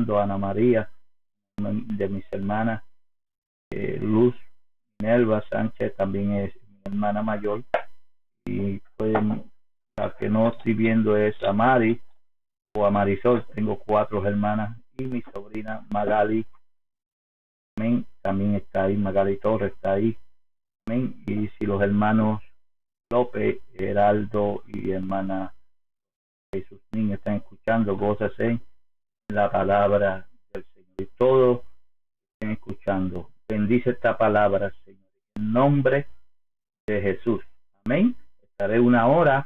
Ana María, de mis hermanas, Luz Nelva Sánchez también es mi hermana mayor, y pues la que no estoy viendo es a Mari o a Marisol. Tengo 4 hermanas, y mi sobrina Magali, amén, también está ahí. Magali Torres está ahí, amén. Y si los hermanos López, Geraldo y hermana y sus niños están escuchando, gózase en la palabra del Señor, y todos estén escuchando. Bendice esta palabra, Señor, en nombre de Jesús, amén. Estaré 1 hora,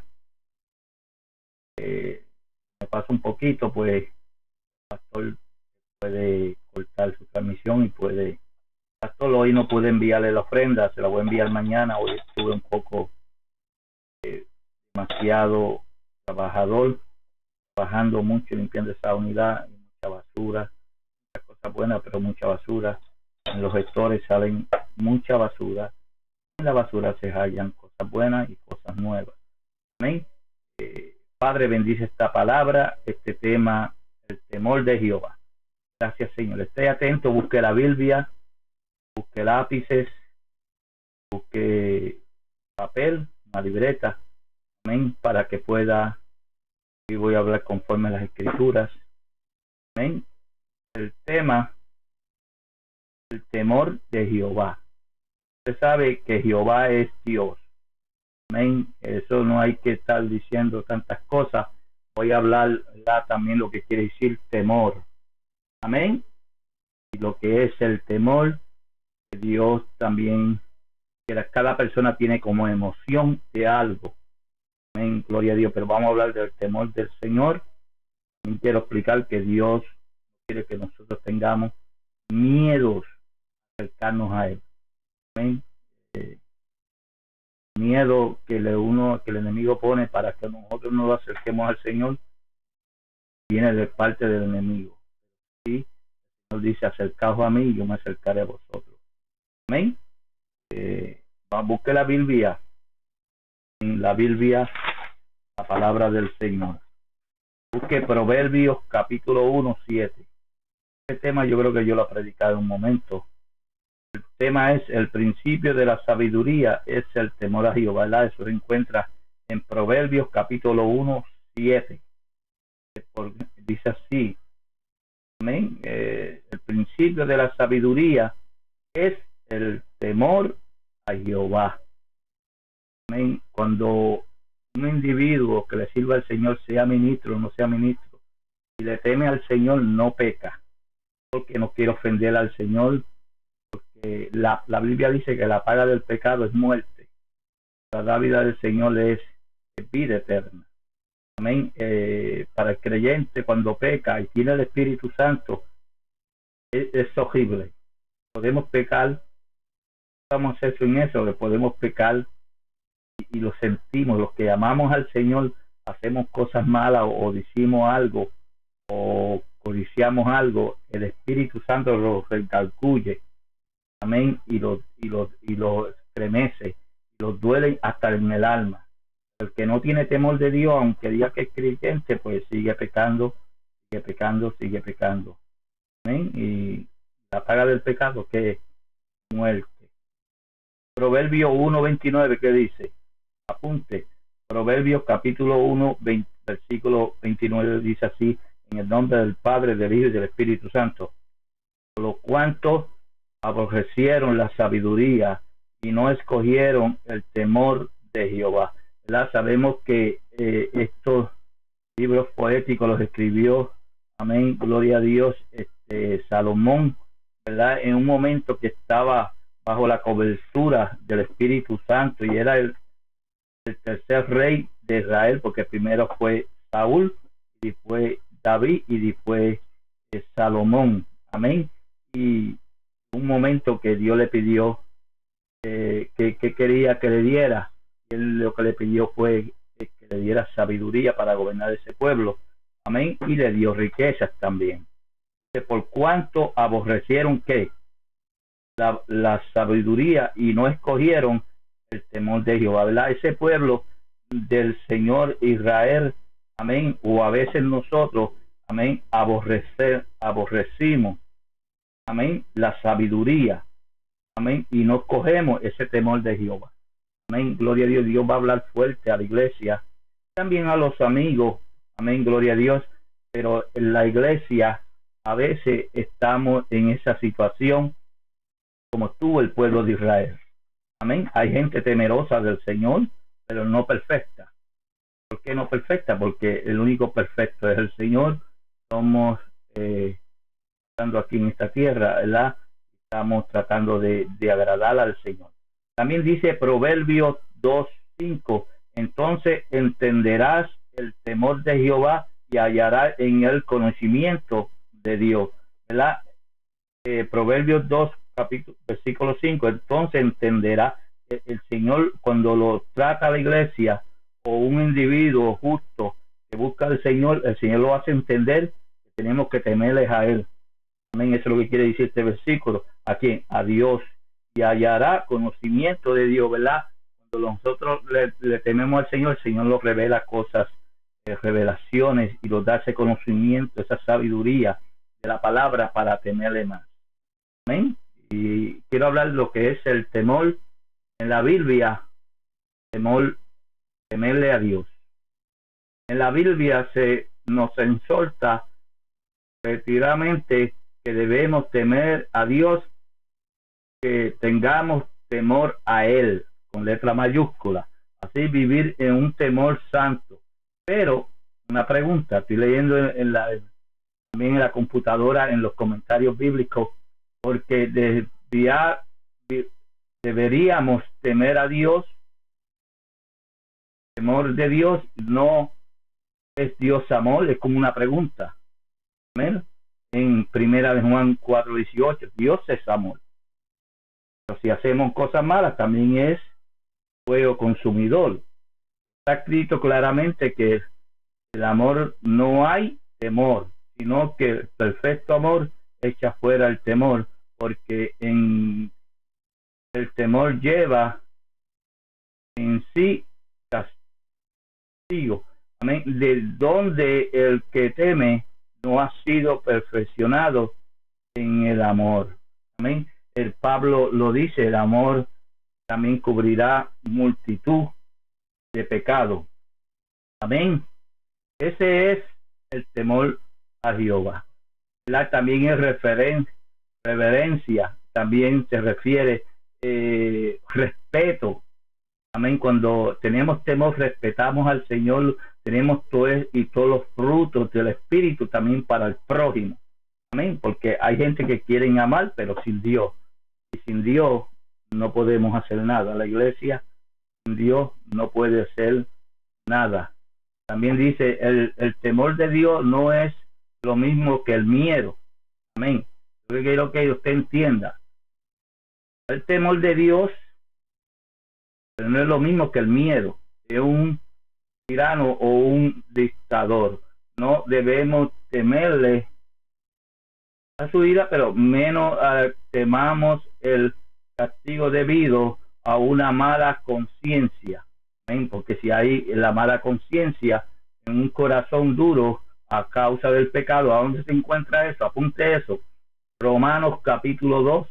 me paso un poquito, pues el pastor puede cortar su transmisión y puede, pastor, hoy no pude enviarle la ofrenda, se la voy a enviar mañana. Hoy estuve un poco demasiado trabajando mucho, limpiando esa unidad, y mucha basura, muchas cosas buenas, pero mucha basura. En los gestores salen mucha basura, en la basura se hallan cosas buenas y cosas nuevas, amén. Padre, bendice esta palabra, este tema, el temor de Jehová. Gracias, Señor. Esté atento, busque la Biblia, busque lápices, busque papel, una libreta, amén, para que pueda, y voy a hablar conforme a las Escrituras, amén. El tema, el temor de Jehová. Usted sabe que Jehová es Dios, amén. Eso no hay que estar diciendo tantas cosas. Voy a hablar también lo que quiere decir temor, amén. Y lo que es el temor, que Dios también, que cada persona tiene como emoción de algo, amén, gloria a Dios. Pero vamos a hablar del temor del Señor. También quiero explicar que Dios quiere que nosotros tengamos miedos a acercarnos a Él, amén. Miedo que el enemigo pone para que nosotros nos acerquemos al Señor viene de parte del enemigo. ¿Sí? Nos dice: acercaos a mí y yo me acercaré a vosotros, amén. Busque la Biblia, en la Biblia, la palabra del Señor. Busque Proverbios capítulo 1:7. Este tema yo creo que yo lo he predicado en un momento. El tema es: el principio de la sabiduría es el temor a Jehová, ¿verdad? Eso se encuentra en Proverbios capítulo 1:7. Dice así, amén. El principio de la sabiduría es el temor a Jehová, amén. Cuando un individuo que le sirva al Señor, sea ministro o no sea ministro, y le teme al Señor, no peca, porque no quiere ofender al Señor. La Biblia dice que la paga del pecado es muerte. La vida del Señor es vida eterna, amén. Para el creyente, cuando peca y tiene el Espíritu Santo, es horrible. Podemos pecar, estamos en eso, que podemos pecar y lo sentimos. Los que amamos al Señor hacemos cosas malas o decimos algo o codiciamos algo, el Espíritu Santo lo recalcuye, amén, y lo estremece, y lo duele hasta en el alma. El que no tiene temor de Dios, aunque diga que es creyente, pues sigue pecando, amén. Y la paga del pecado, que es muerte. Proverbio 1:29, ¿qué dice? Apunte. Proverbios capítulo 1, versículo 29, dice así: en el nombre del Padre, del Hijo y del Espíritu Santo. Por lo cuanto aborrecieron la sabiduría y no escogieron el temor de Jehová, ¿verdad? Sabemos que estos libros poéticos los escribió, amén, gloria a Dios, Salomón, ¿verdad? En un momento que estaba bajo la cobertura del Espíritu Santo, y era el tercer rey de Israel, porque primero fue Saúl, y después David, y después Salomón, amén. Y un momento que Dios le pidió que quería que le diera, él lo que le pidió fue que le diera sabiduría para gobernar ese pueblo, amén, y le dio riquezas también. Por cuanto aborrecieron que la sabiduría y no escogieron el temor de Jehová, ¿verdad? Ese pueblo del Señor Israel, amén, o a veces nosotros amén, aborrecimos, amén, la sabiduría, amén, y no cogemos ese temor de Jehová. Amén, gloria a Dios. Dios va a hablar fuerte a la iglesia, también a los amigos, amén, gloria a Dios, pero en la iglesia a veces estamos en esa situación como estuvo el pueblo de Israel. Amén, hay gente temerosa del Señor, pero no perfecta. ¿Por qué no perfecta? Porque el único perfecto es el Señor. Somos, estando aquí en esta tierra, ¿verdad? Estamos tratando de agradar al Señor. También dice Proverbios 2:5, entonces entenderás el temor de Jehová y hallarás en él conocimiento de Dios, ¿verdad? Proverbios 2, versículo 5, entonces entenderá el Señor cuando lo trata la iglesia o un individuo justo que busca al Señor, el Señor lo hace entender que tenemos que temerles a él. Amén, eso es lo que quiere decir este versículo. ¿A quién? A Dios. Y hallará conocimiento de Dios, ¿verdad? Cuando nosotros le tememos al Señor, el Señor nos revela cosas, revelaciones, y nos da ese conocimiento, esa sabiduría de la palabra para temerle más. Amén. Y quiero hablar de lo que es el temor en la Biblia, temerle a Dios. En la Biblia se nos exhorta reiteradamente que debemos temer a Dios, que tengamos temor a Él, con letra mayúscula, así vivir en un temor santo. Pero, una pregunta, estoy leyendo también en la computadora, en los comentarios bíblicos, porque deberíamos temer a Dios. Temor de Dios no es Dios amor, es como una pregunta. Amén. En primera de Juan 4:18, Dios es amor. Pero si hacemos cosas malas, también es fuego consumidor. Está escrito claramente que el amor no hay temor, sino que el perfecto amor echa fuera el temor, porque en el temor lleva en sí castigo. Amén. De donde el que teme no ha sido perfeccionado en el amor. Amén. El Pablo lo dice, el amor también cubrirá multitud de pecados. Amén. Ese es el temor a Jehová. También es reverencia, también se refiere respeto. Amén. Cuando tenemos temor, respetamos al Señor, tenemos todos los frutos del Espíritu también para el prójimo. Amén. Porque hay gente que quieren amar, pero sin Dios. Y sin Dios no podemos hacer nada. La iglesia sin Dios no puede hacer nada. También dice, el temor de Dios no es lo mismo que el miedo. Amén. Yo quiero que usted entienda. El temor de Dios no es lo mismo que el miedo de un tirano o un dictador. No debemos temerle a su vida, pero menos temamos el castigo debido a una mala conciencia. Porque si hay la mala conciencia en un corazón duro a causa del pecado, ¿a dónde se encuentra eso? Apunte eso. Romanos capítulo 2,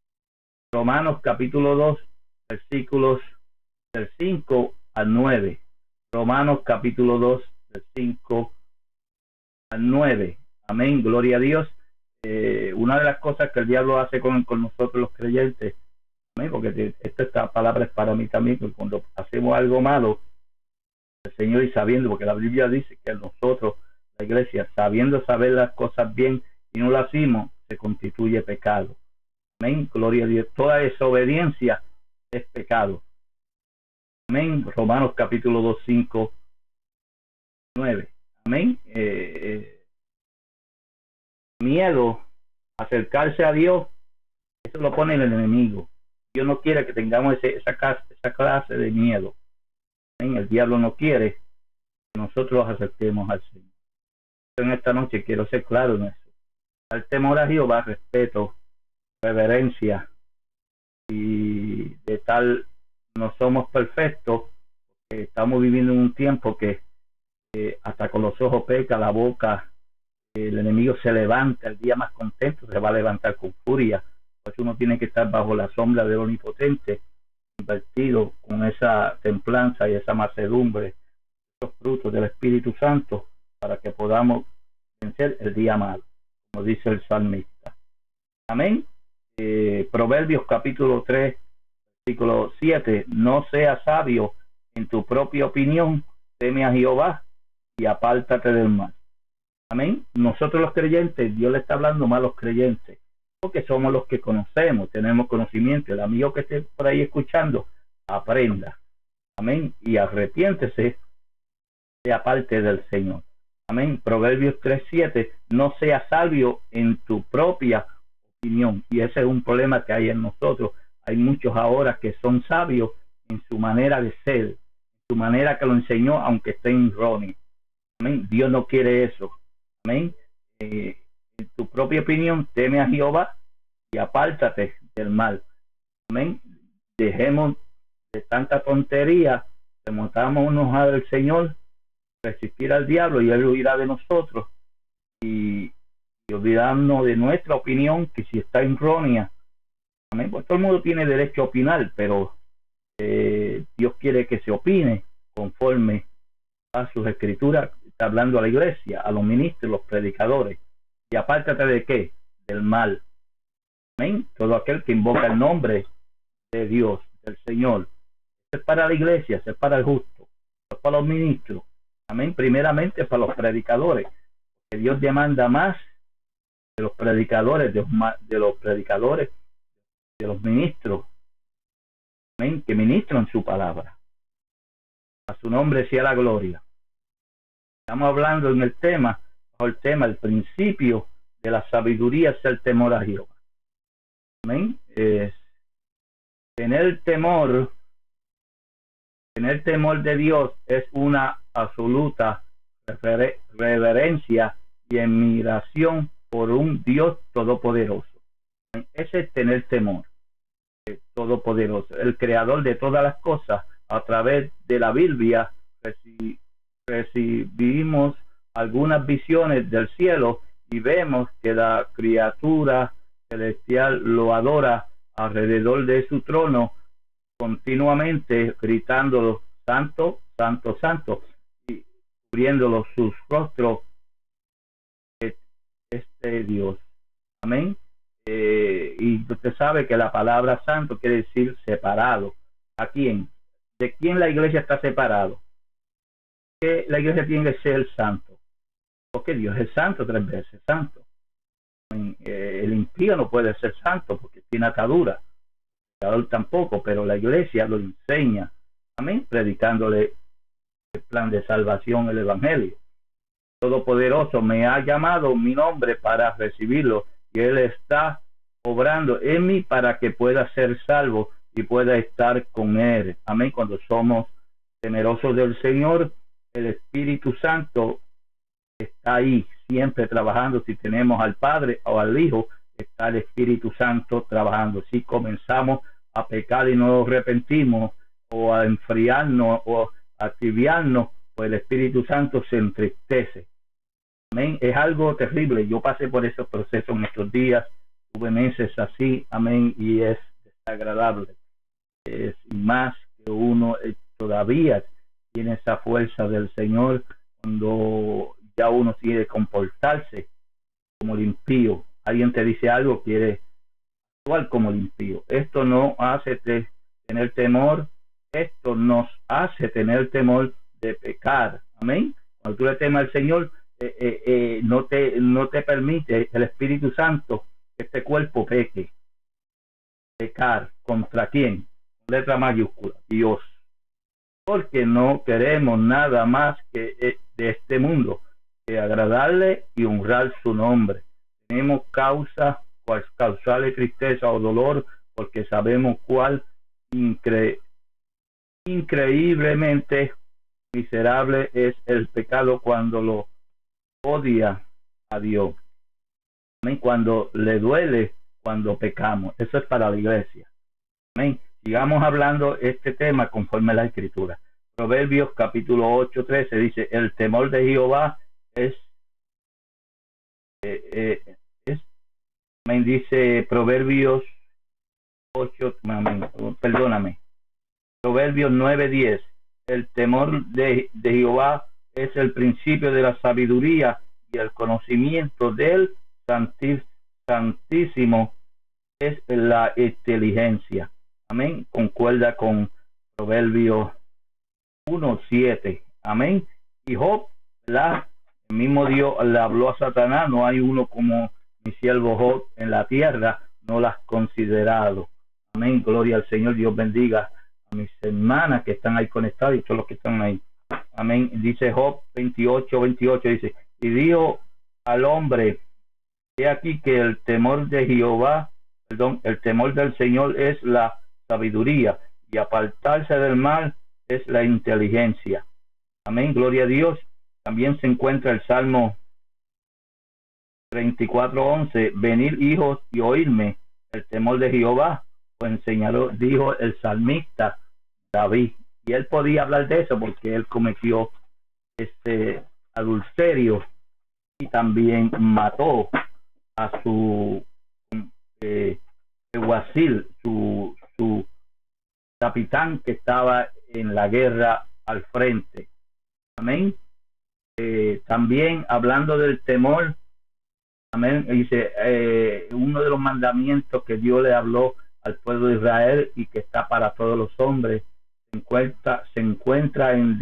versículos del 5 al 9. Romanos capítulo 2, del 5 al 9. Amén, gloria a Dios. Una de las cosas que el diablo hace con nosotros los creyentes, amén, porque esta palabra es para mí también, porque cuando hacemos algo malo, el Señor, y sabiendo, porque la Biblia dice que nosotros, la iglesia, sabiendo saber las cosas bien y no las hacemos, se constituye pecado. Amén, gloria a Dios. Toda desobediencia es pecado. Amén. Romanos capítulo 2, 5, 9. Amén. Miedo, acercarse a Dios, eso lo pone el enemigo. Dios no quiere que tengamos esa clase de miedo. Amén. El diablo no quiere que nosotros acerquemos al Señor. En esta noche quiero ser claro en eso. El temor a Jehová, respeto, reverencia, y de tal no somos perfectos, porque estamos viviendo en un tiempo que hasta con los ojos peca, la boca el enemigo se levanta el día más contento, se va a levantar con furia. Por eso uno tiene que estar bajo la sombra del Omnipotente, invertido con esa templanza y esa mansedumbre, esos frutos del Espíritu Santo, para que podamos vencer el día malo, como dice el salmista. Amén. Proverbios capítulo 3, versículo 7. No seas sabio en tu propia opinión, teme a Jehová y apártate del mal. Amén. Nosotros los creyentes, Dios le está hablando más a los creyentes, porque somos los que conocemos, tenemos conocimiento. El amigo que esté por ahí escuchando, aprenda. Amén. Y arrepiéntese de aparte del Señor. Amén. Proverbios 3:7. No seas sabio en tu propia opinión. Y ese es un problema que hay en nosotros. Hay muchos ahora que son sabios en su manera de ser, en su manera que lo enseñó, aunque esté erróneo. Amén. Dios no quiere eso. Amén. En tu propia opinión, teme a Jehová y apártate del mal. Amén. Dejemos de tanta tontería, remontámonos al Señor, resistir al diablo y él huirá de nosotros, y olvidarnos de nuestra opinión, que si está errónea. Amén. Pues todo el mundo tiene derecho a opinar, pero Dios quiere que se opine conforme a sus escrituras. Está hablando a la iglesia, a los ministros, los predicadores. Y apártate de qué? Del mal. Amén. Todo aquel que invoca el nombre de Dios, del Señor. Eso es para la iglesia, eso es para el justo, eso es para los ministros. Amén. Primeramente para los predicadores, que Dios demanda más de los predicadores, de los ministros. Amén. Que ministran su palabra. A su nombre sea la gloria. Estamos hablando en el tema, el principio de la sabiduría es el temor a Jehová. Amén. Tener temor de Dios es una absoluta reverencia y admiración por un Dios todopoderoso. Ese es tener temor todopoderoso, el creador de todas las cosas. A través de la Biblia recibimos algunas visiones del cielo y vemos que la criatura celestial lo adora alrededor de su trono, continuamente gritando santo, santo, santo, y cubriéndolo sus rostros, este Dios. Amén. Y usted sabe que la palabra santo quiere decir separado. ¿A quién? ¿De quién la iglesia está separado? Que la iglesia tiene que ser santo, porque Dios es santo, 3 veces santo. El impío no puede ser santo porque tiene atadura, el pecador tampoco, pero la iglesia lo enseña. Amén. Predicándole el plan de salvación, el evangelio. Todopoderoso me ha llamado mi nombre para recibirlo, y él está obrando en mí para que pueda ser salvo y pueda estar con él. Amén. Cuando somos temerosos del Señor, el Espíritu Santo está ahí siempre trabajando. Si tenemos al Padre o al Hijo, está el Espíritu Santo trabajando. Si comenzamos a pecar y no nos arrepentimos, o a enfriarnos o a tibiarnos, pues el Espíritu Santo se entristece. Amén. Es algo terrible. Yo pasé por esos procesos en estos días, tuve meses así. Amén. Y es desagradable. Es más que uno todavía tiene esa fuerza del Señor cuando ya uno quiere comportarse como el impío. Alguien te dice algo, quiere actuar como el impío. Esto no hace tener temor. Esto nos hace tener temor de pecar. Amén. Cuando tú le temas al Señor, no te permite el Espíritu Santo que este cuerpo peque. Pecar ¿contra quién? Letra mayúscula, Dios. Porque no queremos nada más que de este mundo, que agradarle y honrar su nombre. Tenemos causales tristeza o dolor, porque sabemos cuál increíblemente miserable es el pecado cuando lo odia a Dios. Amén. Cuando le duele cuando pecamos. Eso es para la iglesia. Amén. Sigamos hablando este tema conforme a la Escritura. Proverbios capítulo 8:13 dice: el temor de Jehová es es, amén, dice Proverbios 8, amén, perdóname, Proverbios 9:10. El temor de Jehová es el principio de la sabiduría, y el conocimiento del Santísimo es la inteligencia. Amén. Concuerda con Proverbios 1:7. Amén. Y Job, el mismo Dios le habló a Satanás: no hay uno como mi siervo Job en la tierra, no las has considerado. Amén. Gloria al Señor. Dios bendiga a mis hermanas que están ahí conectadas y todos los que están ahí. Amén. Dice Job 28:28, dice: y dijo al hombre: he aquí que el temor de Jehová, perdón, el temor del Señor es la sabiduría, y apartarse del mal es la inteligencia. Amén. Gloria a Dios. También se encuentra el Salmo 34:11: venid, hijos, y oírme el temor de Jehová, pues enseñaró, dijo el salmista David. Y él podía hablar de eso porque él cometió este adulterio y también mató a su alguacil, su capitán que estaba en la guerra al frente. Amén. También hablando del temor, amén, dice uno de los mandamientos que Dios le habló al pueblo de Israel y que está para todos los hombres, se encuentra en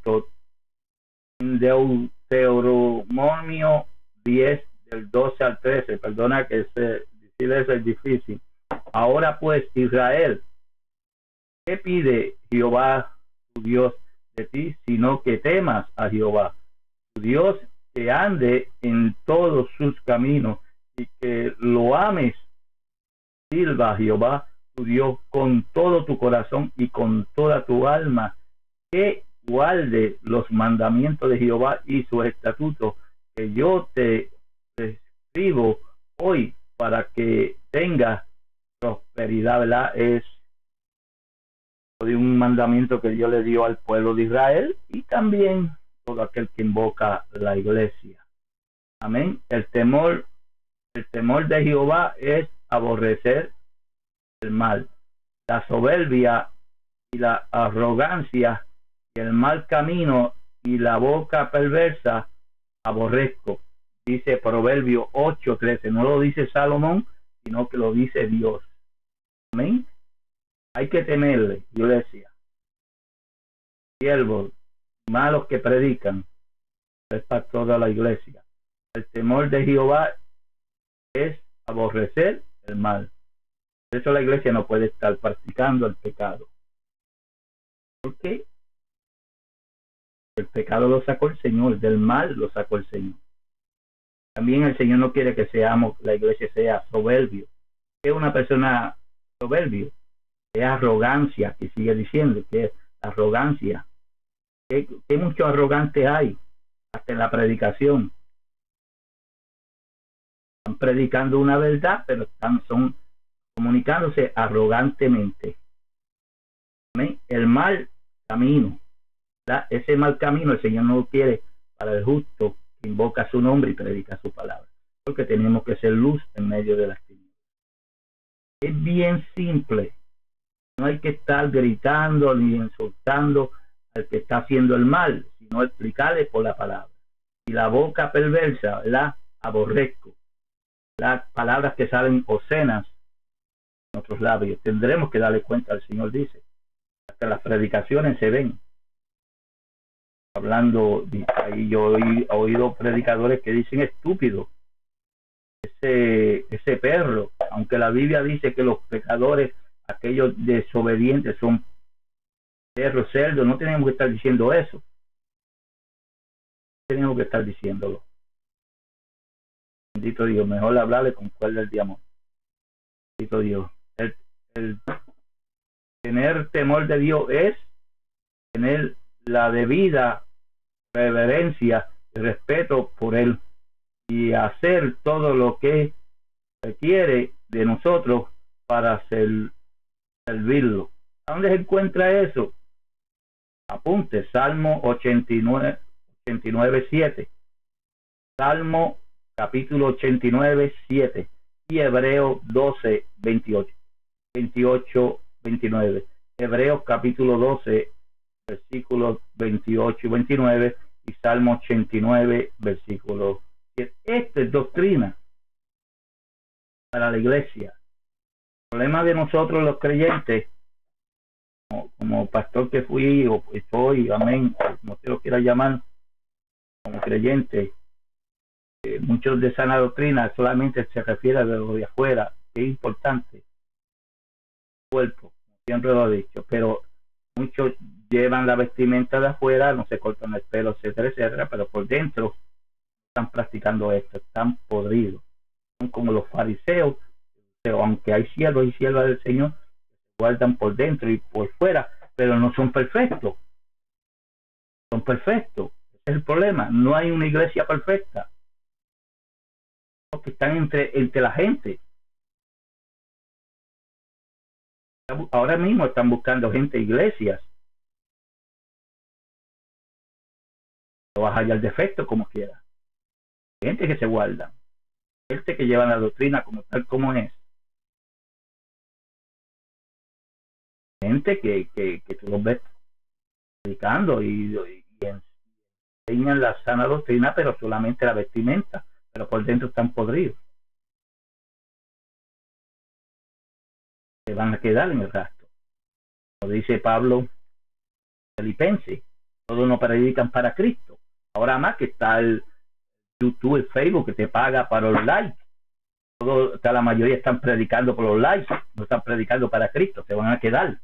Deuteronomio 10 del 12 al 13. Perdona que decir eso es difícil. Ahora pues, Israel, ¿qué pide Jehová tu Dios de ti, sino que temas a Jehová tu Dios, que ande en todos sus caminos y que lo ames? Sirva a Jehová tu Dios con todo tu corazón y con toda tu alma, que guarde los mandamientos de Jehová y sus estatutos que yo te escribo hoy, para que tengas prosperidad, ¿verdad? Es de un mandamiento que Dios le dio al pueblo de Israel y también todo aquel que invoca la iglesia. Amén. El temor de Jehová es aborrecer el mal, la soberbia y la arrogancia y el mal camino y la boca perversa aborrezco. Dice Proverbio 8:13. No lo dice Salomón, sino que lo dice Dios. Amén. Hay que temerle, yo decía. Siervos malos que predican, es para toda la iglesia. El temor de Jehová es aborrecer el mal. Por eso la iglesia no puede estar practicando el pecado. ¿Por qué? El pecado lo sacó el Señor, del mal lo sacó el Señor. También el Señor no quiere que la iglesia sea soberbio. ¿Qué es una persona soberbio? Es arrogancia, que sigue diciendo que es arrogancia. ¿Qué muchos arrogantes hay? Hasta en la predicación. Están predicando una verdad, pero son comunicándose arrogantemente. ¿Amén? El mal camino, ¿verdad? Ese mal camino el Señor no lo quiere para el justo que invoca su nombre y predica su palabra, porque tenemos que ser luz en medio de las tinieblas. Es bien simple. No hay que estar gritando ni insultando al que está haciendo el mal, sino explicarle por la palabra. Y la boca perversa la aborrezco. Las palabras que salen obscenas en nuestros labios, tendremos que darle cuenta al Señor, dice. Hasta las predicaciones se ven. Hablando, ahí yo he oído predicadores que dicen estúpido. Ese perro, aunque la Biblia dice que los pecadores, aquellos desobedientes, son perros, cerdos, no tenemos que estar diciendo eso. Tenemos que estar diciéndolo. Bendito Dios, mejor hablarle con cuerda de amor. Bendito Dios. El tener temor de Dios es tener la debida reverencia y respeto por Él y hacer todo lo que requiere de nosotros para servirlo. ¿A dónde se encuentra eso? Apunte, Salmo 89:7. Salmo capítulo 89, 7, y Hebreos 12, 28, 29. Hebreos capítulo 12, versículos 28 y 29, y Salmo 89, versículo 7. Esta es doctrina para la iglesia. El problema de nosotros los creyentes, como pastor que fui o soy, amén, como se lo quiera llamar, como creyente, muchos de sana doctrina solamente se refiere a lo de afuera, que es importante, cuerpo, siempre lo he dicho, pero muchos llevan la vestimenta de afuera, no se cortan el pelo, etcétera, etcétera, pero por dentro están practicando esto, están podridos, son como los fariseos, pero aunque hay siervos y siervas del Señor, guardan por dentro y por fuera, pero no son perfectos, son perfectos. Ese es el problema, no hay una iglesia perfecta, porque están entre la gente. Ahora mismo están buscando gente, iglesias, no vas a hallar defecto como quiera, gente que se guarda, gente que lleva la doctrina como tal como es, gente que tú los ves predicando y enseñan la sana doctrina, pero solamente la vestimenta, pero por dentro están podridos, se van a quedar en el rastro. Como dice Pablo Filipenses, todos no predican para Cristo. Ahora más que está el YouTube, el Facebook, que te paga para los likes. La mayoría están predicando por los likes, no están predicando para Cristo, se van a quedar.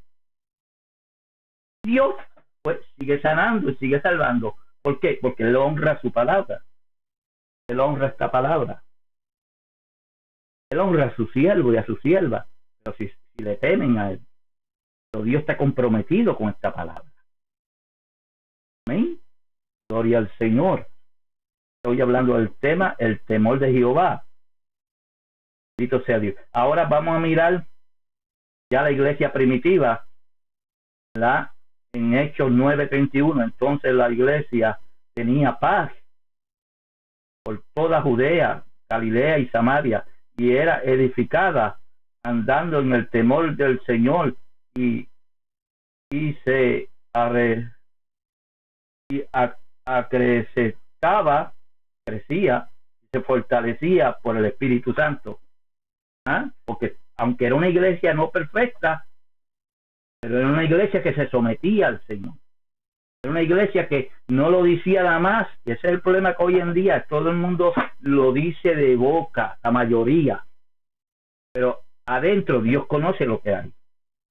Dios pues sigue sanando y sigue salvando. ¿Por qué? Porque Él honra su palabra. Él honra esta palabra. Él honra a su siervo y a su sierva. Pero si le temen a Él, pero Dios está comprometido con esta palabra. Amén. Gloria al Señor. Estoy hablando del tema, el temor de Jehová. Bendito sea Dios. Ahora vamos a mirar ya la iglesia primitiva, en Hechos 9:31. Entonces la iglesia tenía paz por toda Judea, Galilea y Samaria, y era edificada andando en el temor del Señor, y se acrecentaba, crecía, se fortalecía por el Espíritu Santo. Porque aunque era una iglesia no perfecta, pero era una iglesia que se sometía al Señor. Era una iglesia que no lo decía nada más. Y ese es el problema, que hoy en día todo el mundo lo dice de boca, la mayoría, pero adentro Dios conoce lo que hay.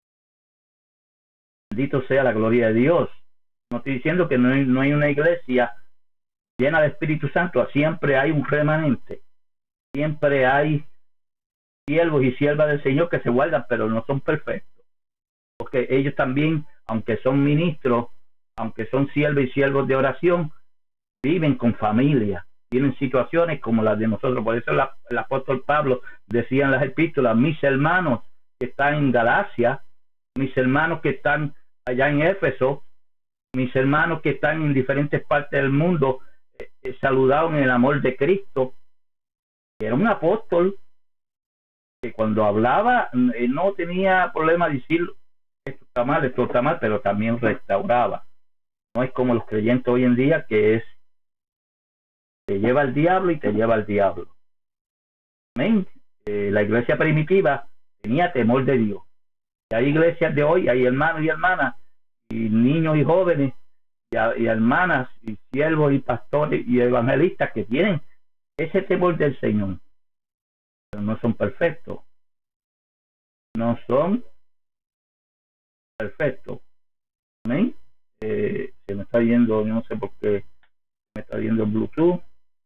Bendito sea la gloria de Dios. No estoy diciendo que no hay una iglesia llena de Espíritu Santo. Siempre hay un remanente, siempre hay siervos y siervas del Señor que se guardan, pero no son perfectos, porque ellos también, aunque son ministros, aunque son siervos y siervos de oración, viven con familia, tienen situaciones como las de nosotros. Por eso el apóstol Pablo decía en las epístolas: mis hermanos que están en Galacia, mis hermanos que están allá en Éfeso, mis hermanos que están en diferentes partes del mundo, saludaron en el amor de Cristo. Era un apóstol que cuando hablaba no tenía problema de decir esto está mal, pero también restauraba. No es como los creyentes hoy en día, que es te lleva al diablo y te lleva al diablo. Amén. La iglesia primitiva tenía temor de Dios. Y hay iglesias de hoy, hay hermanos y hermanas, y niños y jóvenes, y hermanas, y siervos y pastores y evangelistas que tienen ese temor del Señor, pero no son perfectos. No son perfectos. Amén. Se me está yendo, no sé por qué me está yendo el Bluetooth.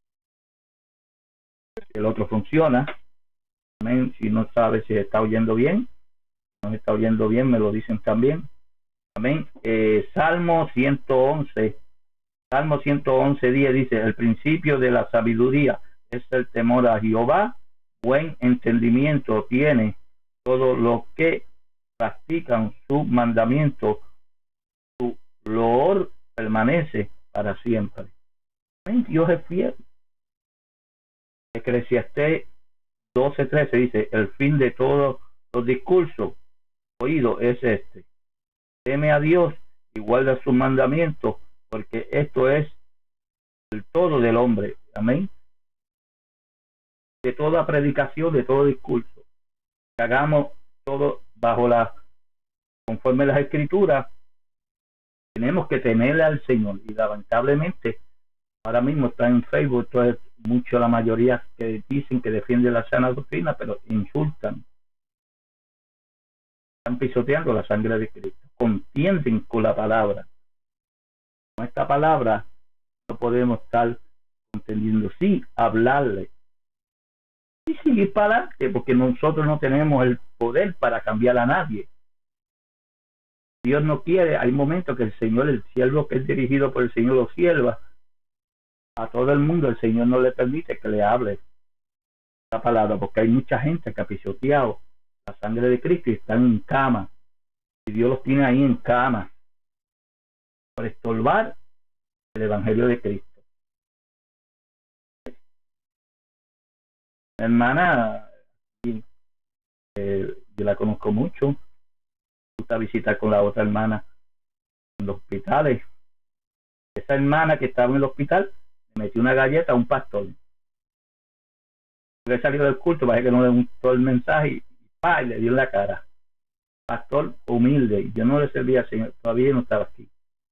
El otro funciona. Amén. Si no sabe si está oyendo bien, no está oyendo bien, me lo dicen también. Amén. Salmo 111. Salmo 111:10 dice: el principio de la sabiduría es el temor a Jehová. Buen entendimiento tiene todo lo que practican su mandamiento. Su loor permanece para siempre. Amén. Dios es fiel. Eclesiastés 12:13 dice: el fin de todos los discursos oídos es este: teme a Dios y guarda sus mandamientos, porque esto es el todo del hombre. Amén. De toda predicación, de todo discurso, que hagamos todo conforme a las escrituras. Tenemos que temerle al Señor, y lamentablemente ahora mismo está en Facebook mucho la mayoría que dicen que defienden la sana doctrina, pero insultan, están pisoteando la sangre de Cristo, contienden con la palabra. Con esta palabra no podemos estar contendiendo, sí, hablarle y seguir para adelante, porque nosotros no tenemos el poder para cambiar a nadie. Dios no quiere. Hay momentos que el Señor, el siervo que es dirigido por el Señor, lo sierva a todo el mundo. El Señor no le permite que le hable la palabra, porque hay mucha gente que ha pisoteado la sangre de Cristo y están en cama, y Dios los tiene ahí en cama por estorbar el evangelio de Cristo. Hermana, yo la conozco mucho, gusta visitar con la otra hermana en los hospitales. Esa hermana que estaba en el hospital le metió una galleta a un pastor. Le salió del culto, parece que no le gustó el mensaje y le dio en la cara. Pastor humilde, yo no le servía al Señor, todavía no estaba aquí.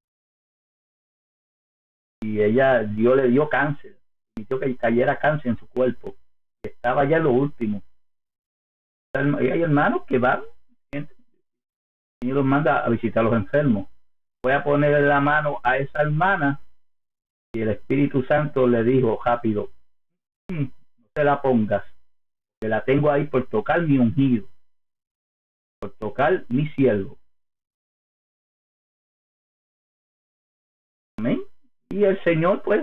Y Dios le dio cáncer, permitió que cayera cáncer en su cuerpo. Estaba ya en lo último. Y hay hermanos que van, el Señor los manda a visitar a los enfermos. Voy a ponerle la mano a esa hermana, y el Espíritu Santo le dijo rápido: no te la pongas, que la tengo ahí por tocar mi ungido, por tocar mi siervo. Amén. Y el Señor, pues,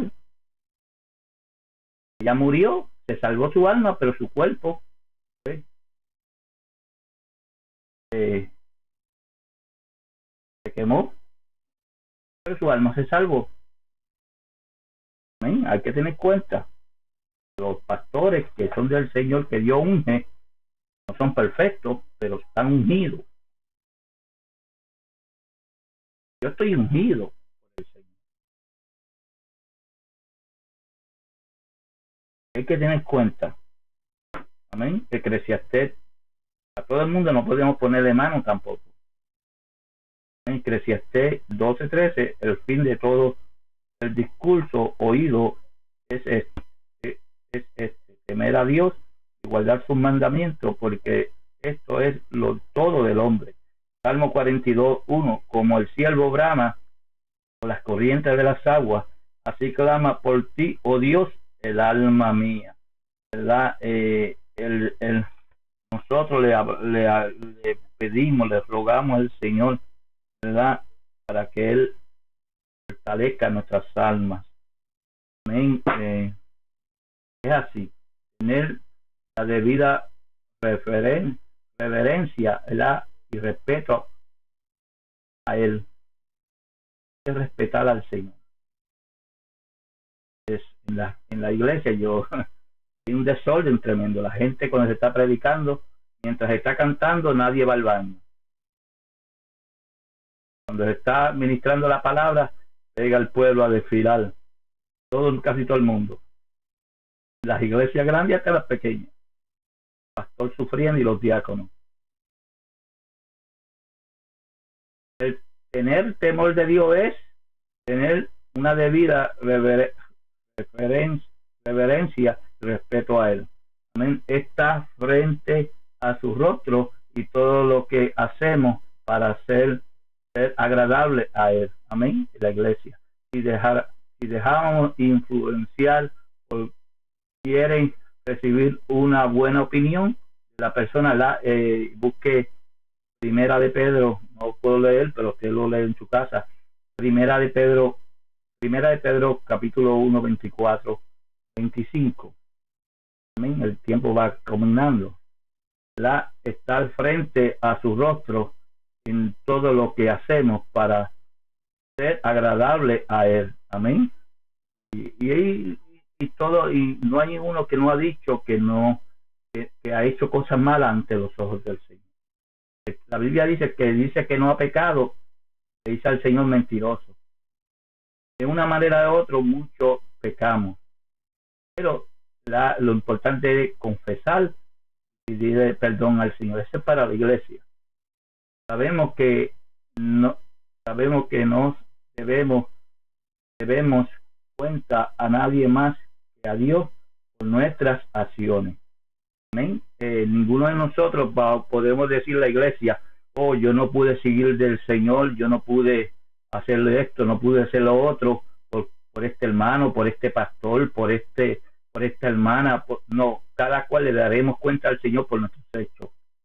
ella murió, se salvó su alma, pero su cuerpo se quemó, pero su alma se salvó. Amén. Hay que tener cuenta, los pastores que son del Señor, que Dios unge, no son perfectos, pero están ungidos. Yo estoy ungido por el Señor. Hay que tener cuenta. Amén. Eclesiastés, a todo el mundo no podemos ponerle mano tampoco. Eclesiastés 12:13: el fin de todo el discurso oído es este: temer a Dios y guardar sus mandamientos, porque esto es lo todo del hombre. Salmo 42:1: como el ciervo brama por las corrientes de las aguas, así clama por ti, oh Dios, el alma mía. ¿Verdad? Nosotros le pedimos, le rogamos al Señor, ¿verdad?, para que Él fortalezca nuestras almas. Amén. Es así, tener la debida reverencia, ¿verdad?, y respeto a Él. Es respetar al Señor. En la iglesia hay un desorden tremendo. La gente, cuando se está predicando, mientras se está cantando, nadie va al baño. Cuando se está ministrando la palabra, llega el pueblo a desfilar, casi todo el mundo, las iglesias grandes hasta las pequeñas, el pastor sufriendo y los diáconos. El tener temor de Dios es tener una debida reverencia y respeto a Él. Amén. Está frente a su rostro, y todo lo que hacemos para ser agradable a Él. Amén. La iglesia. Si dejamos influenciar por quieren recibir una buena opinión, la persona busque Primera de Pedro, no puedo leer, pero usted lo lee en su casa. Primera de Pedro capítulo 1, 24, 25. Amén. El tiempo va caminando. Estar frente a su rostro en todo lo que hacemos para ser agradable a Él. Amén. Y y no hay uno que no ha dicho que no, que ha hecho cosas malas ante los ojos del Señor. La Biblia dice que no ha pecado, le dice al Señor mentiroso. De una manera u otra, muchos pecamos. Pero lo importante es confesar y pedir perdón al Señor. Eso es para la iglesia. Sabemos que no debemos cuenta a nadie más que a Dios por nuestras acciones. Amén. Ninguno de nosotros podemos decir a la iglesia, oh, yo no pude seguir del Señor, yo no pude hacerle esto, no pude hacer lo otro por este hermano, por este pastor, por esta hermana. No, cada cual le daremos cuenta al Señor por nuestros hechos.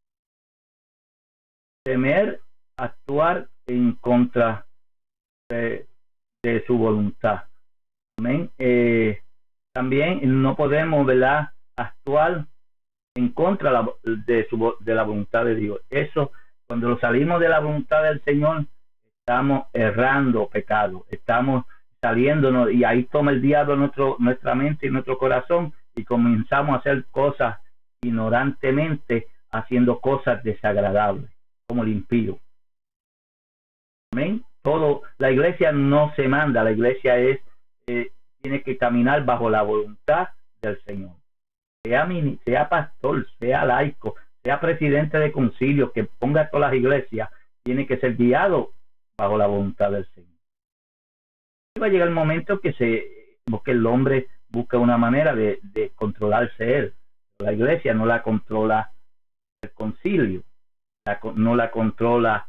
Temer actuar en contra de su voluntad. Amén. También no podemos, ¿verdad?, actuar en contra de la voluntad de Dios. Eso, cuando salimos de la voluntad del Señor, estamos errando pecado, estamos saliéndonos, y ahí toma el diablo nuestra mente y nuestro corazón, y comenzamos a hacer cosas ignorantemente, haciendo cosas desagradables, como el impío. Amén. La iglesia no se manda, la iglesia tiene que caminar bajo la voluntad del Señor. Sea pastor, sea laico, sea presidente de concilio, que ponga todas las iglesias, tiene que ser guiado bajo la voluntad del Señor. Y va a llegar el momento que el hombre busca una manera de controlarse él. La iglesia no la controla el concilio, no la controla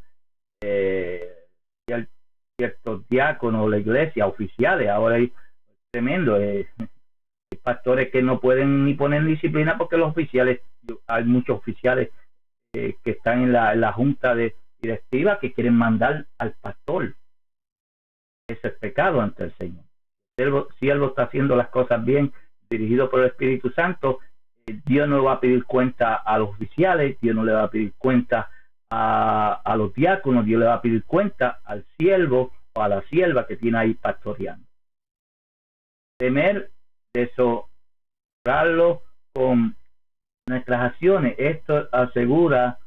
ciertos diáconos o la iglesia, oficiales. Ahora hay tremendo. Hay pastores que no pueden ni poner disciplina porque los oficiales, hay muchos oficiales que están en la junta directiva que quieren mandar al pastor. Ese es pecado ante el Señor. Si él está haciendo las cosas bien, dirigido por el Espíritu Santo, Dios no va a pedir cuenta a los oficiales, Dios no le va a pedir cuenta a los diáconos, Dios le va a pedir cuenta al siervo o a la sierva que tiene ahí pastoreando. Temer desobrarlo con nuestras acciones. Esto asegurará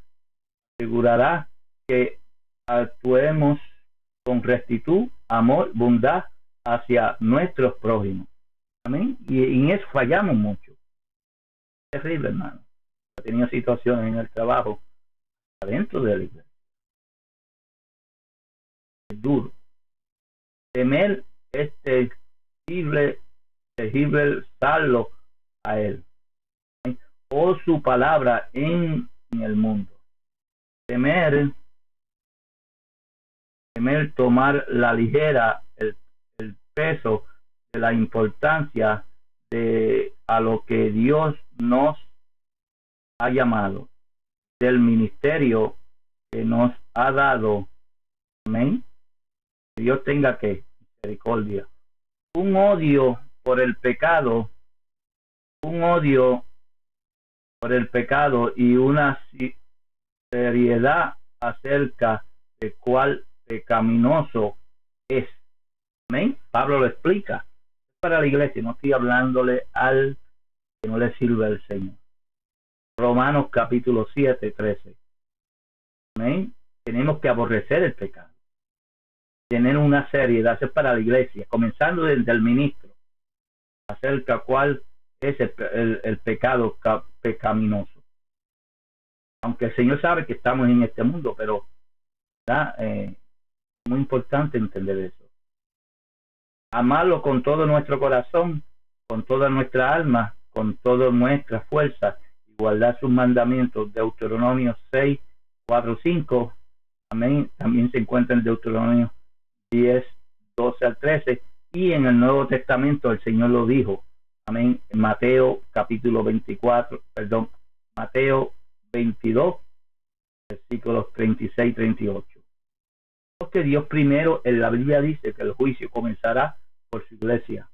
que actuemos con rectitud, amor, bondad hacia nuestros prójimos. Amén. Y en eso fallamos mucho. Es terrible, hermano. He tenido situaciones en el trabajo adentro de la iglesia. Es duro. Temer es terrible sallo a él. O su palabra en el mundo. Temer tomar la ligera el peso de la importancia a lo que Dios nos ha llamado, del ministerio que nos ha dado. Amén. Que Dios tenga misericordia. Un odio por el pecado y una seriedad acerca de cuál pecaminoso es. Amén. Pablo lo explica. Es para la iglesia, no estoy hablándole al que no le sirve al Señor. Romanos capítulo 7, 13. Amén. Tenemos que aborrecer el pecado. Tener una seriedad, es para la iglesia, comenzando desde el ministro, acerca cuál es el pecado pecaminoso. Aunque el Señor sabe que estamos en este mundo, pero es muy importante entender eso. Amarlo con todo nuestro corazón, con toda nuestra alma, con toda nuestra fuerza, y guardar sus mandamientos. Deuteronomio 6, 4, 5. Amén. También se encuentra en Deuteronomio 10, 12 al 13. Y en el Nuevo Testamento el Señor lo dijo. Amén. En Mateo capítulo 22, versículos 36 y 38. Porque Dios primero, en la Biblia dice que el juicio comenzará por su iglesia,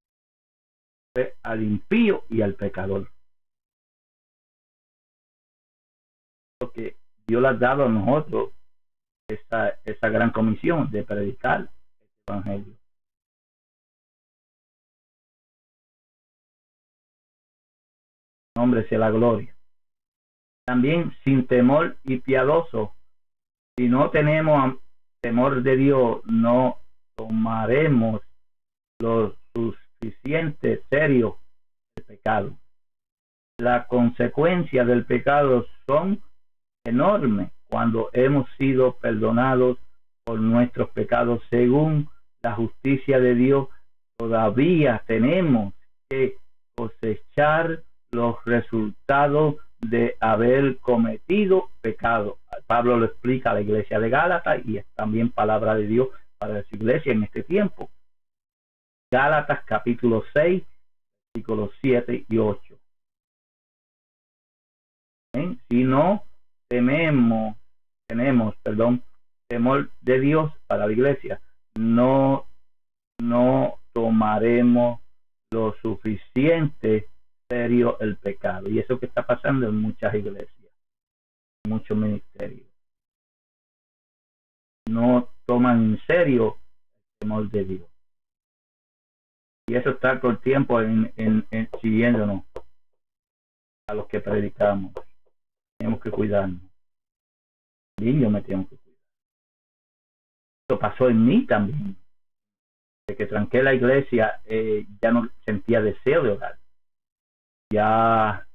al impío y al pecador. Porque Dios le ha dado a nosotros esa gran comisión de predicar el evangelio. Nombre sea la gloria. También sin temor y piadoso. Si no tenemos temor de Dios, no tomaremos lo suficiente serio el pecado. Las consecuencias del pecado son enormes cuando hemos sido perdonados por nuestros pecados según la justicia de Dios. Todavía tenemos que cosechar los resultados de haber cometido pecado. Pablo lo explica a la iglesia de Gálatas y es también palabra de Dios para su iglesia en este tiempo. Gálatas capítulo 6, versículos 7 y 8. Si no tenemos temor de Dios para la iglesia, no tomaremos lo suficiente serio el pecado. Y eso que está pasando en muchas iglesias, en muchos ministerios. No toman en serio el temor de Dios. Y eso está todo el tiempo siguiéndonos a los que predicamos. Tenemos que cuidarnos. Y yo me tengo que cuidar. Esto pasó en mí también. De que tranqué la iglesia, ya no sentía deseo de orar. Ya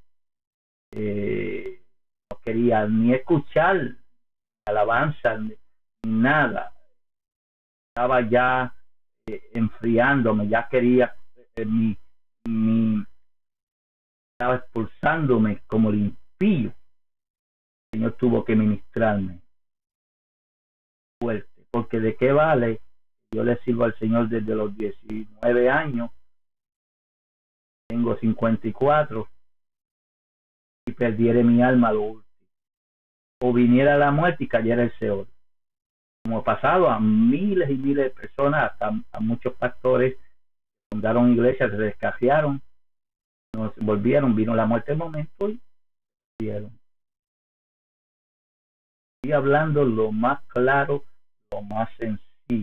no quería ni escuchar alabanza ni nada. Estaba ya enfriándome, ya quería estaba expulsándome como el impío. El Señor tuvo que ministrarme fuerte, porque de qué vale. Yo le sirvo al Señor desde los 19 años, tengo 54, y perdiera mi alma lo último, o viniera la muerte y cayera el Seol, como ha pasado a miles y miles de personas, hasta a muchos pastores fundaron iglesias, se descarriaron, no se volvieron, vino la muerte en momento y vieron. Estoy hablando lo más claro, lo más sencillo.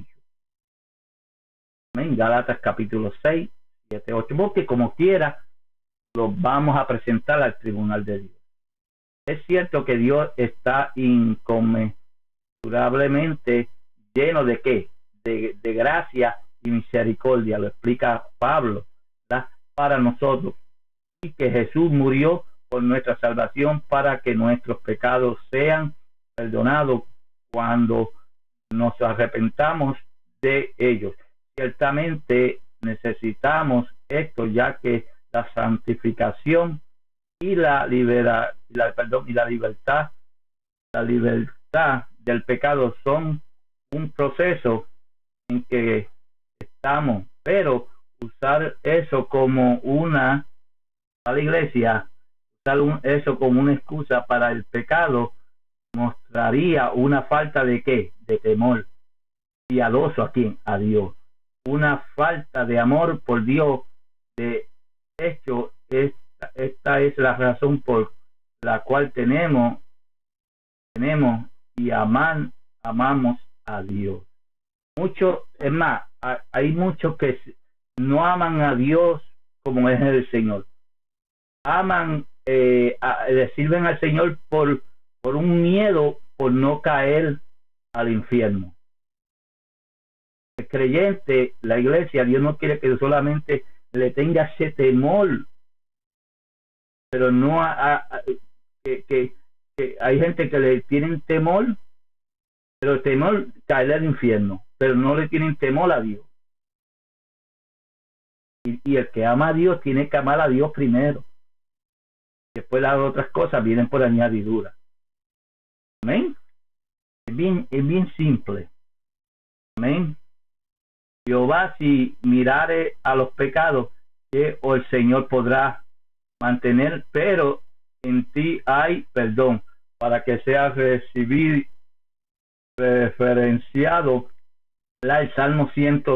En Gálatas capítulo 6, 7, 8, porque como quiera lo vamos a presentar al tribunal de Dios. Es cierto que Dios está inconmensurablemente lleno de ¿qué? De gracia y misericordia, lo explica Pablo, ¿verdad? Para nosotros, y que Jesús murió por nuestra salvación para que nuestros pecados sean perdonados cuando nos arrepentamos de ellos. Ciertamente necesitamos esto, ya que la santificación y la libertad del pecado son un proceso en que estamos, pero usar eso como a la iglesia, usar eso como una excusa para el pecado, mostraría una falta de ¿qué? De temor piadoso a quién, a Dios, una falta de amor por Dios. De hecho, esta es la razón por la cual tenemos y amamos a Dios. Muchos, es más, hay muchos que no aman a Dios como es el Señor. Aman, le sirven al Señor por un miedo, por no caer al infierno. El creyente, la iglesia, Dios no quiere que solamente le tenga ese temor, pero no que hay gente que le tienen temor, pero el temor caer al infierno, pero no le tienen temor a Dios. Y el que ama a Dios tiene que amar a Dios primero. Después las otras cosas vienen por añadidura. Amén. Es bien simple. Amén. Jehová, si mirare a los pecados, que el Señor podrá mantener, pero en ti hay perdón, para que sea referenciado el Salmo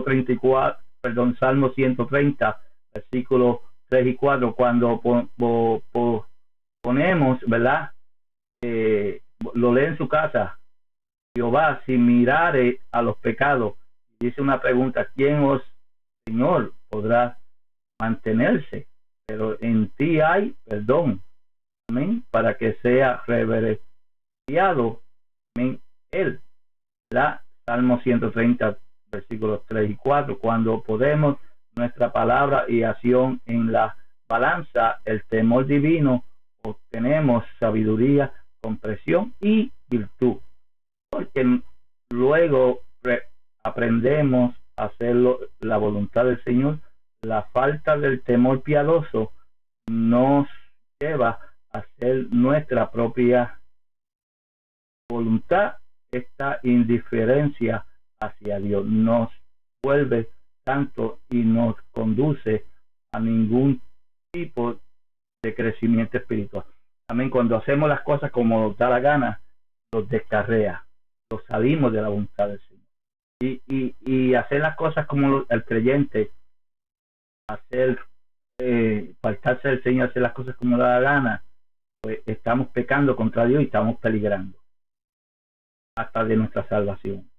130, versículos 3 y 4, cuando ponemos, ¿verdad? Lo lee en su casa. Jehová, si mirare a los pecados, dice una pregunta: ¿quién Señor podrá mantenerse? pero en ti hay perdón. Amén. Para que sea reverenciado. Amén. Él. La Salmo 130, versículos 3 y 4. Cuando podemos nuestra palabra y acción en la balanza, el temor divino, obtenemos sabiduría, comprensión y virtud. Porque luego aprendemos a hacer la voluntad del Señor. La falta del temor piadoso nos lleva a hacer nuestra propia voluntad. Esta indiferencia hacia Dios nos vuelve tanto y nos conduce a ningún tipo de crecimiento espiritual. También cuando hacemos las cosas como nos da la gana, los descarrea, los salimos de la voluntad del Señor. Y hacer las cosas como el creyente, hacer faltarse del Señor, hacer las cosas como da la gana, pues estamos pecando contra Dios y estamos peligrando hasta de nuestra salvación.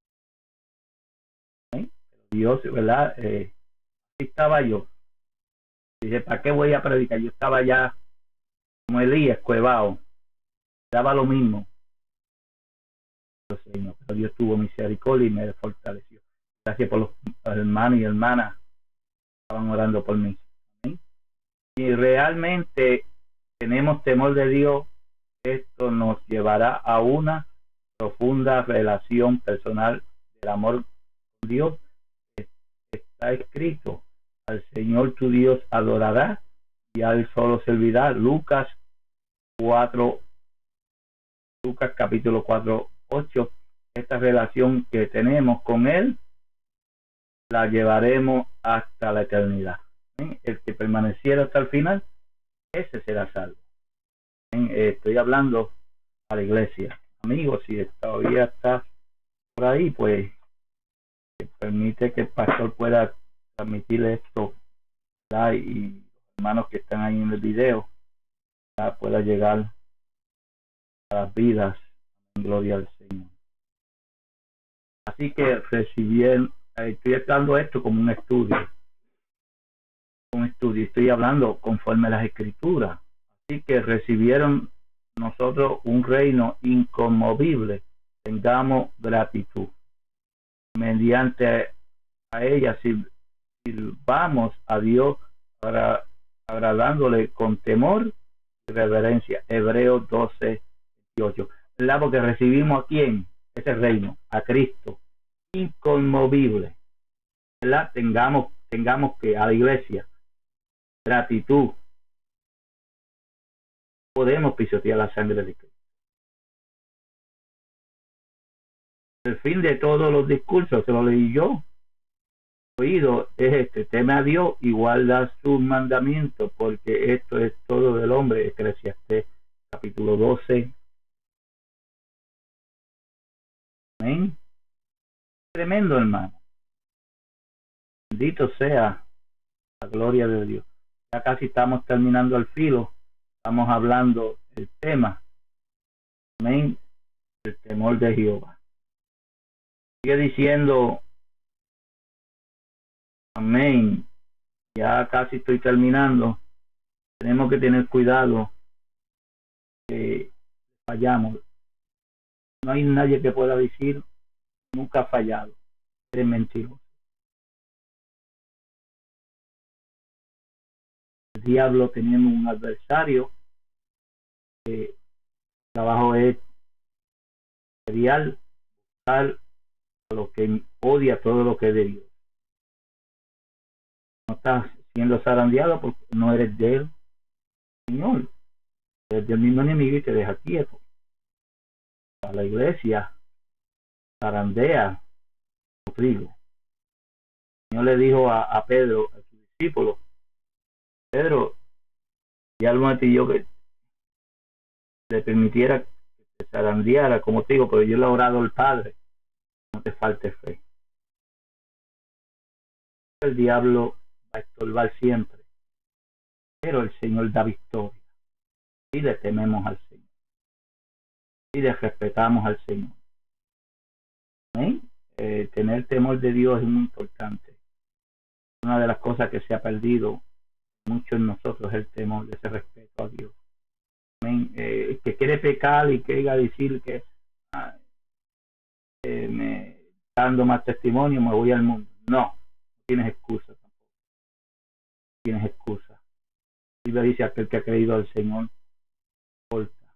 Dios, ¿verdad? Así estaba yo. Dije, ¿para qué voy a predicar? Yo estaba ya como Elías, cuevado. Daba lo mismo. Señor, pero Dios tuvo misericordia y me fortaleció. Gracias por los hermanos y hermanas que estaban orando por mí. ¿Sí? Y realmente tenemos temor de Dios, esto nos llevará a una profunda relación personal del amor con Dios. Está escrito: al Señor tu Dios adorará y a él solo servirá. Lucas capítulo 4:8. Esta relación que tenemos con él la llevaremos hasta la eternidad. El que permaneciera hasta el final, ese será salvo. Estoy hablando a la iglesia. Amigos, si todavía estás por ahí, pues permite que el pastor pueda transmitirle esto, ¿verdad? Y los hermanos que están ahí en el video, ¿verdad?, pueda llegar a las vidas en gloria al Señor. Así que estoy dando esto como un estudio, estoy hablando conforme a las Escrituras. Así que recibieron nosotros un reino inconmovible, tengamos gratitud. Mediante a ella sirvamos a Dios para agradándole con temor y reverencia. Hebreos 12:28. ¿Verdad? Porque recibimos a quién, ese reino, a Cristo, inconmovible. ¿Verdad? Tengamos que a la iglesia gratitud. Podemos pisotear la sangre de Cristo. El fin de todos los discursos, se lo leí yo, oído, es este: teme a Dios y guarda sus mandamientos, porque esto es todo del hombre. Eclesiastés capítulo 12. Amén. Tremendo, hermano. Bendito sea la gloria de Dios. Ya casi estamos terminando el filo. Estamos hablando del tema. Amén. El temor de Jehová. Sigue diciendo. Amén. Ya casi estoy terminando. Tenemos que tener cuidado que fallamos. No hay nadie que pueda decir nunca ha fallado. Eres mentiroso. El diablo, tenemos un adversario. El trabajo es serial, buscar a lo que odia todo lo que es de Dios. No estás siendo zarandeado porque no eres de él, Señor. Eres del mismo enemigo y te deja quieto. A la iglesia zarandea su trigo. El Señor le dijo a Pedro, a su discípulo: Pedro, ya lo metí yo que le permitiera que te zarandeara, como te digo, pero yo le he orado al Padre, no te falte fe. El diablo va a estorbar siempre, pero el Señor da victoria. Y le tememos al Señor. Y le respetamos al Señor. ¿Sí? Tener temor de Dios es muy importante. Una de las cosas que se ha perdido mucho en nosotros el temor, ese respeto a Dios. Amén. Que quiere pecar y que diga decir que me dando más testimonio me voy al mundo. No tienes excusa tampoco. Tienes excusa. La Biblia dice: aquel que ha creído al Señor, porta,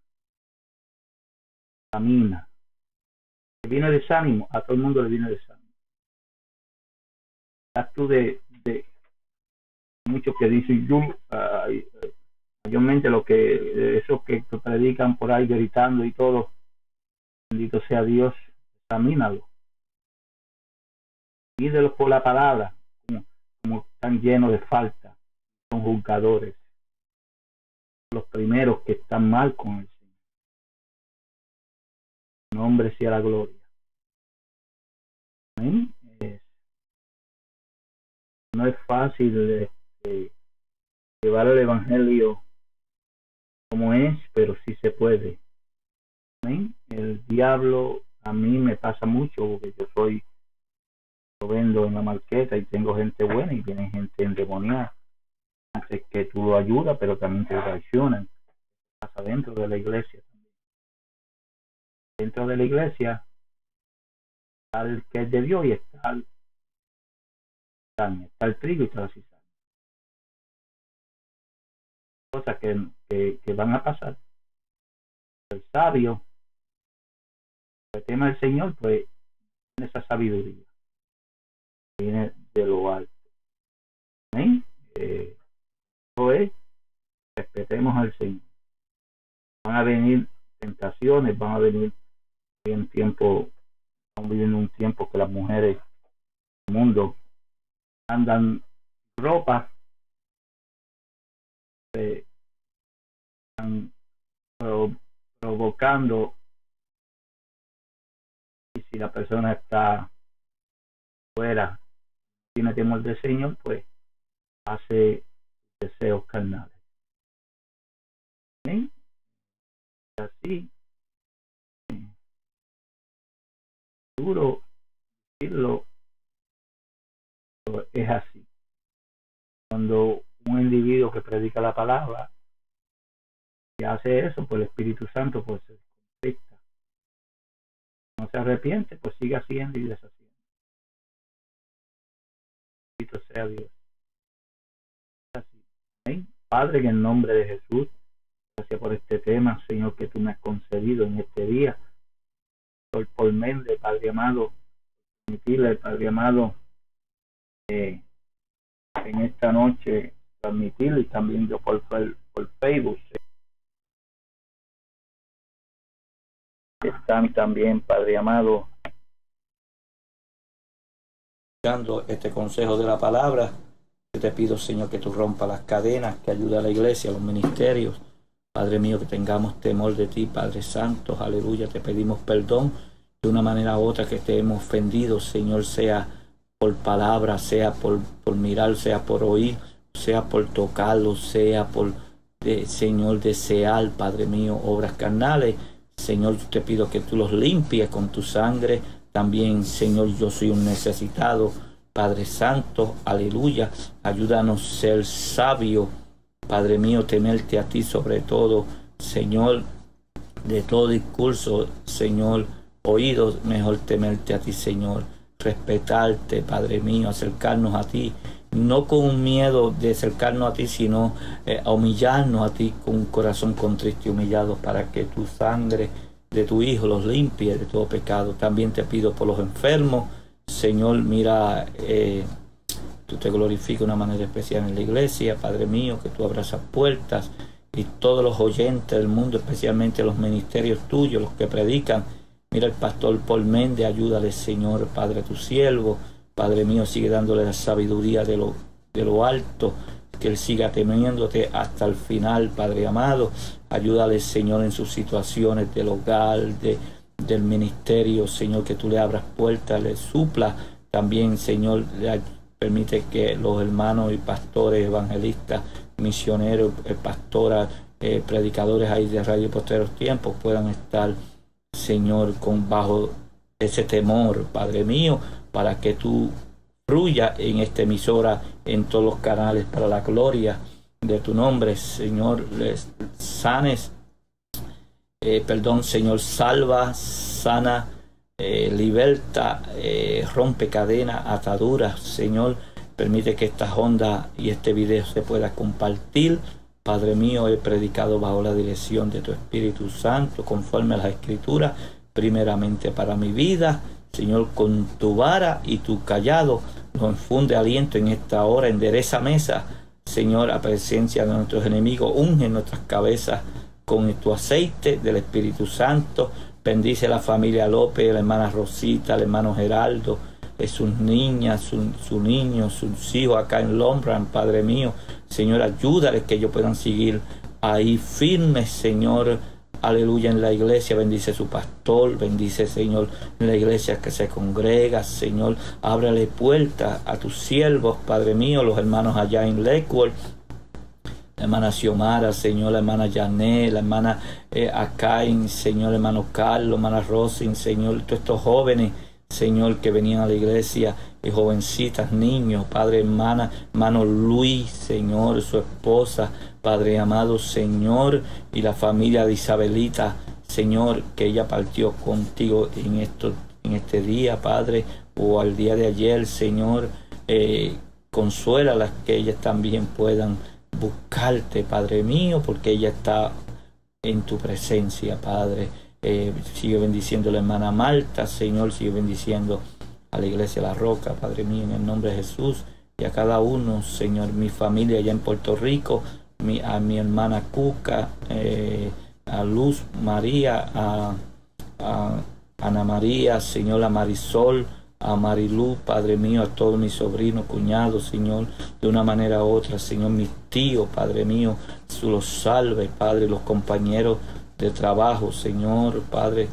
camina. Que viene desánimo, a todo el mundo le viene desánimo. Estás tú de muchos que dicen yo, mayormente lo que esos que predican por ahí gritando y todo, bendito sea Dios, examínalo, pídelos por la palabra, como están llenos de falta, son juzgadores, los primeros que están mal con el Señor. Nombre sea la gloria. Amén. No es fácil llevar el evangelio como es, pero sí se puede. Amén. El diablo a mí me pasa mucho porque yo vendo en la marqueta y tengo gente buena y viene gente endemoniada. Antes que tú lo ayudas, pero también te traicionan. Pasa dentro de la iglesia también. Dentro de la iglesia está el que es de Dios y está el trigo y está la cizaña. Cosas que van a pasar. El sabio, el tema del Señor, pues tiene esa sabiduría. Viene de lo alto. ¿Amén? Eso es, respetemos al Señor. Van a venir tentaciones, van a venir en tiempo, estamos viviendo un tiempo que las mujeres del mundo andan ropa, están provocando, y si la persona está fuera, tiene temor del Señor, pues hace deseos carnales. ¿Sí? Así, duro decirlo, es así. Cuando un individuo que predica la palabra y hace eso, pues el Espíritu Santo pues se contrista. No se arrepiente, pues sigue haciendo y deshaciendo. Bendito sea Dios. Así. ¿Sí? Padre, en el nombre de Jesús, gracias por este tema, Señor, que tú me has concedido en este día. Por mente, Padre amado, permitirle, Padre amado, en esta noche transmitirlo, y también yo por Facebook. Están también, Padre amado, dando este consejo de la palabra. Yo te pido, Señor, que tú rompas las cadenas, que ayude a la iglesia, a los ministerios. Padre mío, que tengamos temor de ti, Padre Santo, aleluya. Te pedimos perdón de una manera u otra que te hemos ofendido, Señor, sea por palabra, sea por mirar, sea por oír, sea por tocarlo, sea por, Señor, desear, Padre mío, obras carnales. Señor, te pido que tú los limpies con tu sangre. También, Señor, yo soy un necesitado, Padre Santo, aleluya. Ayúdanos a ser sabios, Padre mío, temerte a ti sobre todo, Señor, de todo discurso, Señor, oídos, mejor temerte a ti, Señor, respetarte, Padre mío, acercarnos a ti, no con un miedo de acercarnos a ti, sino a humillarnos a ti con un corazón contrito y humillado, para que tu sangre de tu Hijo los limpie de todo pecado. También te pido por los enfermos, Señor, mira, tú te glorificas de una manera especial en la iglesia, Padre mío, que tú abras las puertas, y todos los oyentes del mundo, especialmente los ministerios tuyos, los que predican. Mira el pastor Paul Méndez, ayúdale, Señor, Padre, tu siervo. Padre mío, sigue dándole la sabiduría de lo alto, que él siga temiéndote hasta el final, Padre amado. Ayúdale, Señor, en sus situaciones del hogar, del ministerio, Señor, que tú le abras puertas, le supla. También, Señor, permite que los hermanos y pastores, evangelistas, misioneros, pastoras, predicadores ahí de Radio Posteros Tiempos puedan estar, Señor, bajo ese temor, Padre mío, para que tú fluya en esta emisora, en todos los canales, para la gloria de tu nombre, Señor, les sanes, Señor, salva, sana, liberta, rompe cadenas, ataduras, Señor, permite que esta onda y este video se pueda compartir. Padre mío, he predicado bajo la dirección de tu Espíritu Santo, conforme a las Escrituras, primeramente para mi vida. Señor, con tu vara y tu callado nos infunde aliento en esta hora, endereza mesa, Señor, a presencia de nuestros enemigos, unge nuestras cabezas con tu aceite del Espíritu Santo. Bendice la familia López, la hermana Rosita, el hermano Geraldo, sus niñas, sus niños, sus hijos acá en Lombran, Padre mío. Señor, ayúdales que ellos puedan seguir ahí firmes, Señor, aleluya, en la iglesia. Bendice su pastor, bendice, Señor, en la iglesia que se congrega, Señor, ábrele puertas a tus siervos, Padre mío, los hermanos allá en Lakewood, la hermana Xiomara, Señor, la hermana Janet, la hermana Akain, Señor, hermano Carlos, hermana Rosin, Señor, todos estos jóvenes, Señor, que venían a la iglesia, jovencitas, niños, Padre, hermano Luis, Señor, su esposa, Padre amado, Señor, y la familia de Isabelita, Señor, que ella partió contigo en este día, Padre, o al día de ayer, Señor, consuélalas, que ellas también puedan buscarte, Padre mío, porque ella está en tu presencia, Padre. Sigue bendiciendo a la hermana Marta, Señor, sigue bendiciendo a la iglesia La Roca, Padre mío, en el nombre de Jesús, y a cada uno, Señor, mi familia allá en Puerto Rico, a mi hermana Cuca, a Luz María, a Ana María, Señor, a Marisol, a Marilú, Padre mío, a todos mis sobrinos, cuñados, Señor, de una manera u otra, Señor, mis tíos, Padre mío, los salve, Padre, los compañeros de trabajo, Señor, Padre,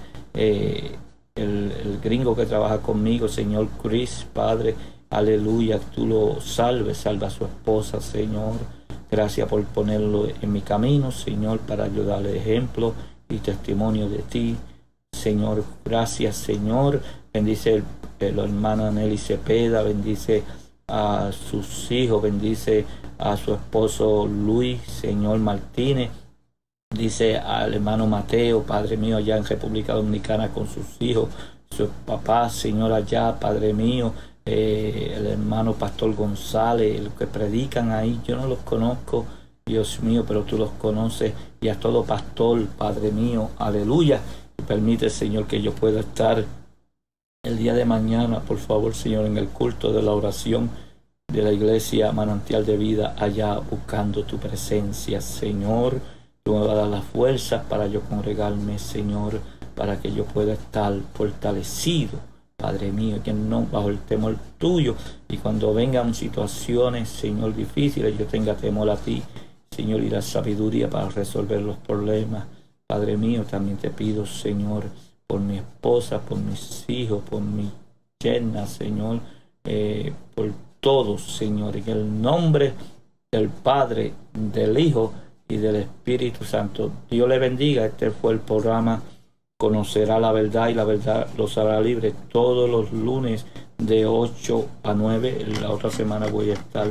el gringo que trabaja conmigo, Señor, Chris, Padre, aleluya, tú lo salves, salva a su esposa, Señor, gracias por ponerlo en mi camino, Señor, para ayudarle ejemplo y testimonio de ti, Señor, gracias, Señor, bendice la hermana Nelly Cepeda, bendice a sus hijos, bendice a su esposo Luis, Señor, Martínez, dice al hermano Mateo, Padre mío, allá en República Dominicana con sus hijos, su papá, Señor, allá, Padre mío, el hermano Pastor González, los que predican ahí, yo no los conozco, Dios mío, pero tú los conoces, y a todo pastor, Padre mío, aleluya, y permite, Señor, que yo pueda estar el día de mañana, por favor, Señor, en el culto de la oración de la iglesia Manantial de Vida, allá buscando tu presencia, Señor. Tú me vas a dar las fuerzas para yo congregarme, Señor, para que yo pueda estar fortalecido, Padre mío, que no bajo el temor tuyo, y cuando vengan situaciones, Señor, difíciles, yo tenga temor a ti, Señor, y la sabiduría para resolver los problemas. Padre mío, también te pido, Señor, por mi esposa, por mis hijos, por mi yerna, Señor, por todos, Señor, en el nombre del Padre, del Hijo y del Espíritu Santo. Dios le bendiga. Este fue el programa Conocerá la Verdad y la Verdad los hará libre, todos los lunes de 8 a 9. La otra semana voy a estar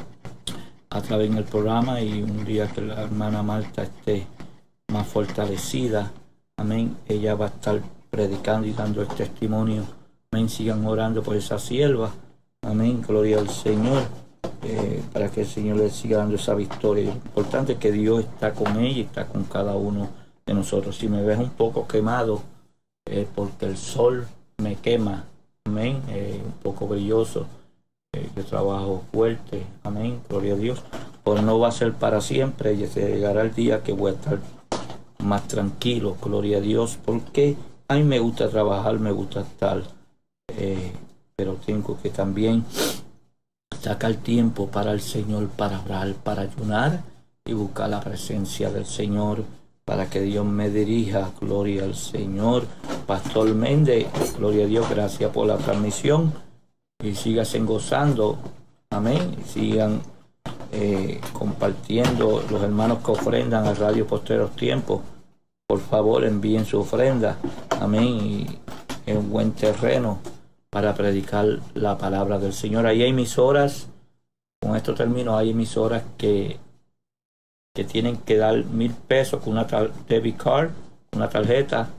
a través del programa, y un día que la hermana Marta esté más fortalecida, amén, ella va a estar predicando y dando el testimonio. Amén, sigan orando por esa sierva, amén, gloria al Señor, para que el Señor le siga dando esa victoria. Lo importante es que Dios está con ella y está con cada uno de nosotros. Si me ves un poco quemado, porque el sol me quema, amén, un poco brilloso, yo trabajo fuerte, amén, gloria a Dios, pero no va a ser para siempre, y se llegará el día que voy a estar más tranquilo, gloria a Dios, porque a mí me gusta trabajar, me gusta estar, pero tengo que también sacar tiempo para el Señor, para orar, para ayunar y buscar la presencia del Señor, para que Dios me dirija, gloria al Señor. Pastor Méndez, gloria a Dios, gracias por la transmisión, y síganse gozando, amén, y sigan compartiendo. Los hermanos que ofrendan a Radio Postreros Tiempos, por favor envíen su ofrenda, amén, y en un buen terreno para predicar la palabra del Señor. Ahí hay emisoras, con esto termino, hay emisoras que que tienen que dar 1,000 pesos con una debit card, una tarjeta,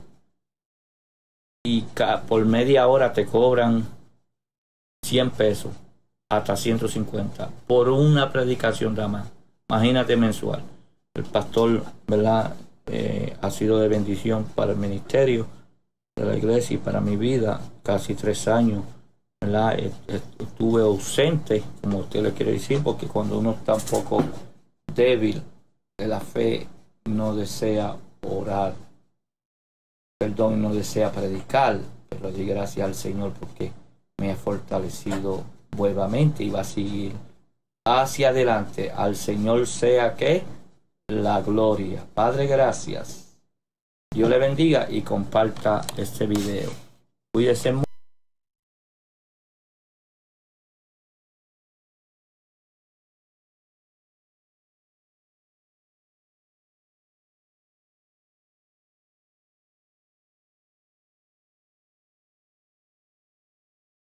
y por media hora te cobran 100 pesos hasta 150 por una predicación nada más. Imagínate, mensual. El pastor, ¿verdad? Ha sido de bendición para el ministerio de la iglesia y para mi vida. Casi 3 años, ¿verdad? Estuve ausente, como usted le quiere decir, porque cuando uno está un poco débil de la fe, no desea orar, perdón, no desea predicar, pero doy gracias al Señor porque me ha fortalecido nuevamente y va a seguir hacia adelante. Al Señor sea que la gloria. Padre, gracias. Dios le bendiga y comparta este video. Cuídese mucho.